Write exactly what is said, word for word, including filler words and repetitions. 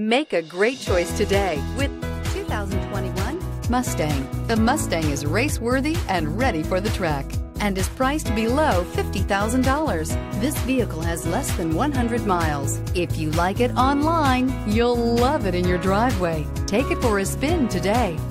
Make a great choice today with two thousand twenty-one Mustang. The Mustang is race-worthy and ready for the track and is priced below fifty thousand dollars. This vehicle has less than one hundred miles. If you like it online, you'll love it in your driveway. Take it for a spin today.